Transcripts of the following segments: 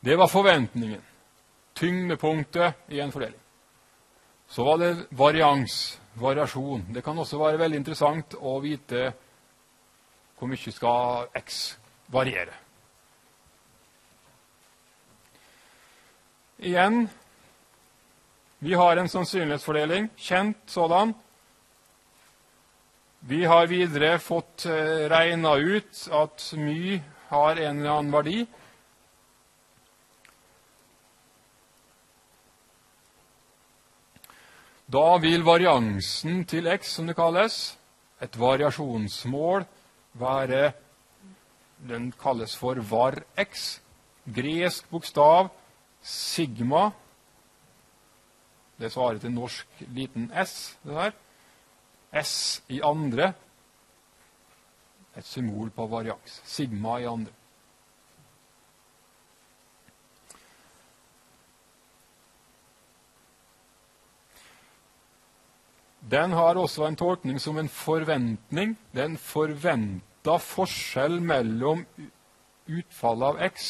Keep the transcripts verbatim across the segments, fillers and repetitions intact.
Det var forventningen. Tyngdepunktet i en fordeling. Så var det varians, variasjon. Det kan også være veldig interessant å vite hvor mye skal x variere. Igjen, vi har en sannsynlighetsfordeling, kjent sådan. Vi har videre fått regnet ut at my har en eller annen verdi. Da vil variansen til x, som det kalles, et variasjonsmål, være, den kalles for var x, gresk bokstav, sigma, det svarer til norsk liten s, det der, s i andre, et symbol på varians, sigma i andre. Den har også en tolkning som en forventning. Det er en forventet forskjell mellom utfallet av x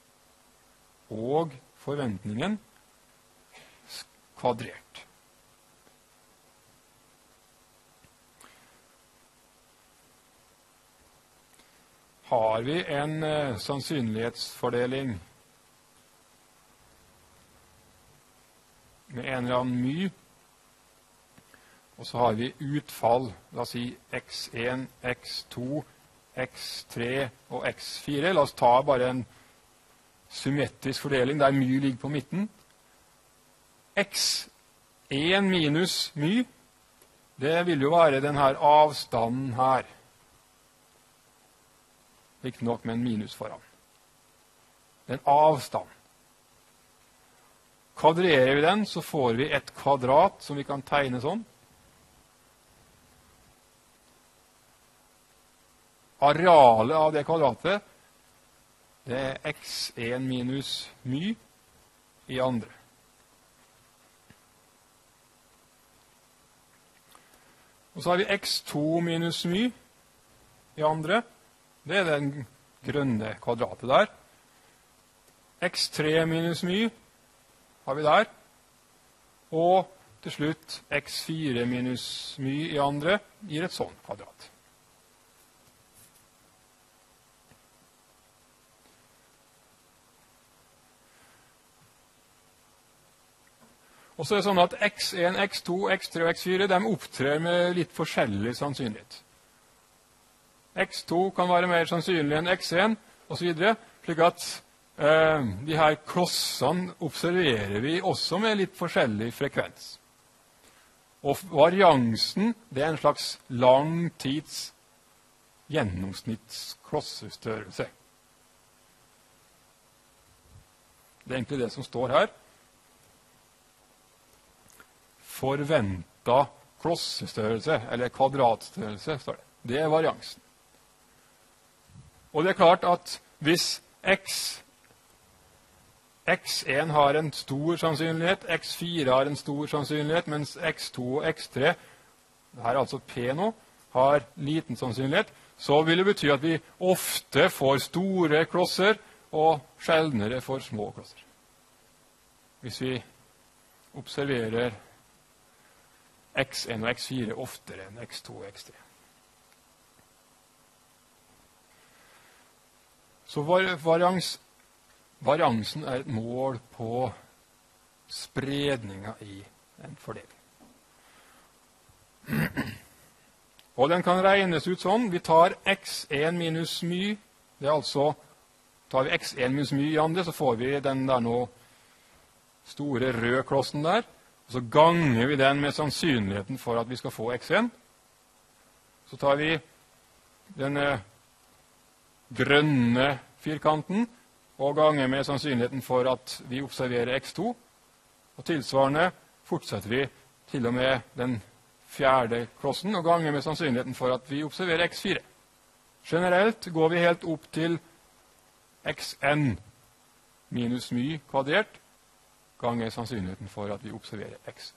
og forventningen kvadrert. Har vi en uh, sannsynlighetsfordeling med en eller annen my, og så har vi utfall, la oss si x en, x to, x tre og x fire. La oss ta bare en symmetrisk fordeling der my ligger på midten. x en minus my, det vil jo være denne avstanden her. Ikke nok med en minus foran. Det er en avstand. Kvadrerer vi den, så får vi et kvadrat som vi kan tegne sånn. Arealet av det kvadratet, det er x en minus my i andre. Og så har vi x to minus my i andre. Det er den grønne kvadratet der. x tre minus my har vi der. Og til slutt x fire minus my i andre gir et sånt kvadrat. Og så er det sånn at x en, x to, x tre og x fire de opptrer med litt forskjellig sannsynlighet. x to kan være mer sannsynlig enn x en, og så videre, slik at eh, de her klossene observerer vi også med litt forskjellig frekvens. Og variansen, det er en slags langtids gjennomsnittsklossestørrelse. Det er egentlig det som står her. Forventet klossestørrelse, eller kvadratstørrelse, står det. Det er variansen. Og det er klart at hvis x, x en har en stor sannsynlighet, x fire har en stor sannsynlighet, mens x to og x tre, det her er altså p nå, har liten sannsynlighet, så vil det bety at vi ofte får store klosser og sjeldnere får små klosser. Hvis vi observerer x en og x fire oftere enn x to og x tre. Så varians, variansen er et mål på spredningen i en fordeling. Og den kan regnes ut sånn. Vi tar x en minus my. Det er altså, tar vi x en minus my i andre, så får vi den der nå store røde klossen der. Og så ganger vi den med sannsynligheten for at vi skal få x en. Så tar vi denne grønne firkanten og ganger med sannsynligheten for at vi observerer x to. Og tilsvarende fortsetter vi til og med den fjerde klossen og ganger med sannsynligheten for at vi observerer x fire. Generelt går vi helt opp til xn minus my kvadrert ganger sannsynligheten for at vi observerer x.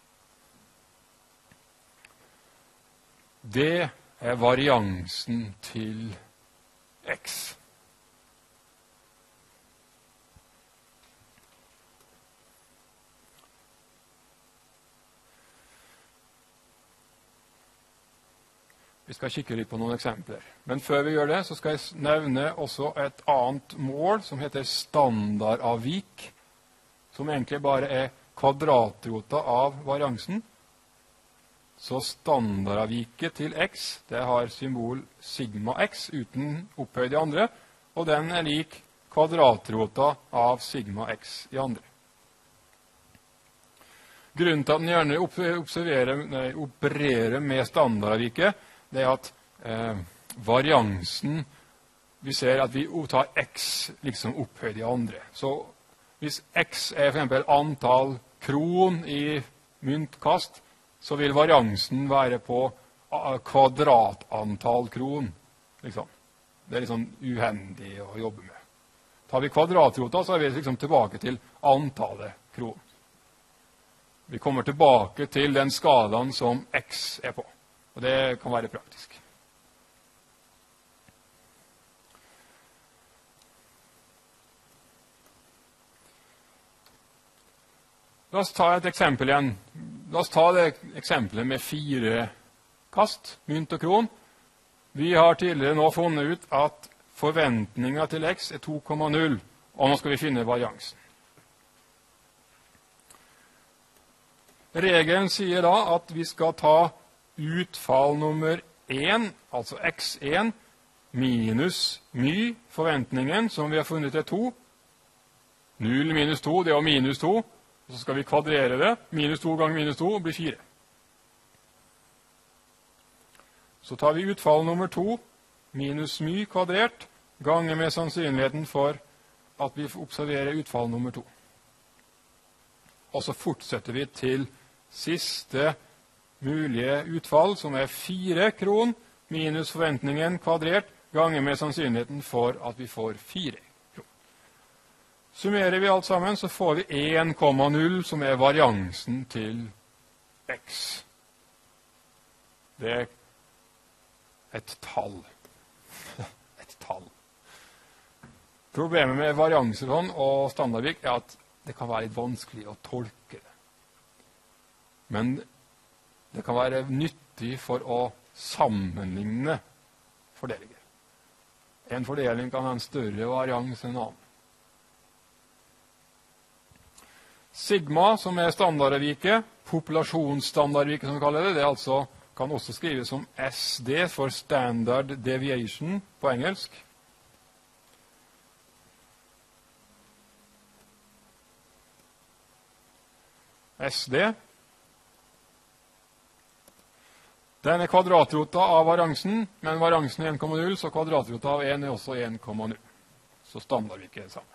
Det er variansen til x. Vi skal kikke litt på noen eksempler. Men før vi gjør det, så skal jeg nevne også et annet mål som heter standardavvik, som egentlig bare er kvadratrota av variansen. Så standardavviket til x, det har symbol sigma x uten opphøyd i andre, og den er lik kvadratrota av sigma x i andre. Grunnen til at den gjerne observerer, nei, opererer med standardavviket, det er at eh, variansen, vi ser at vi tar x liksom opphøyd i andre. Så hvis x er for eksempel antall kron i myntkast, så vil variansen være på kvadratantall kron. Liksom. Det er liksom uhendig å jobbe med. Tar vi kvadratrota, så er vi liksom tilbake til antallet kron. Vi kommer tilbake til den skalaen som x er på. Og det kan være praktisk. La oss ta et eksempel igjen. La oss ta det eksempelet med fire kast, mynt og kron. Vi har tidligere nå funnet ut at forventningen til x er to komma null, og nå skal vi finne variansen. Regelen sier da at vi skal ta utfall nummer én, altså x én, minus my, forventningen, som vi har funnet er to. null minus to, det er minus to. Og så skal vi kvadrere det. Minus to ganger minus to blir fire. Så tar vi utfall nummer to, minus my kvadrert, ganger med sannsynligheten for at vi observerer utfall nummer to. Og så fortsetter vi til siste mulige utfall, som er fire kron, minus forventningen kvadrert, ganger med sannsynligheten for at vi får fire kron. Summerer vi alt sammen, så får vi én komma null, som er variansen til x. Det er et tall. Et tall. Problemet med varianser og standardvik er at det kan være litt vanskelig å tolke det. Men det kan være nyttig for å sammenligne fordelinger. En fordeling kan ha en større varians enn en annen. Sigma, som er standardavviket, populasjonsstandardavviket som vi kaller det, det altså, kan også skrives som S D for Standard Deviation på engelsk. S D. Den er kvadratrota av variansen, men variansen er én komma null, så kvadratrota av én er også én komma null. Så standardavviket er sammen.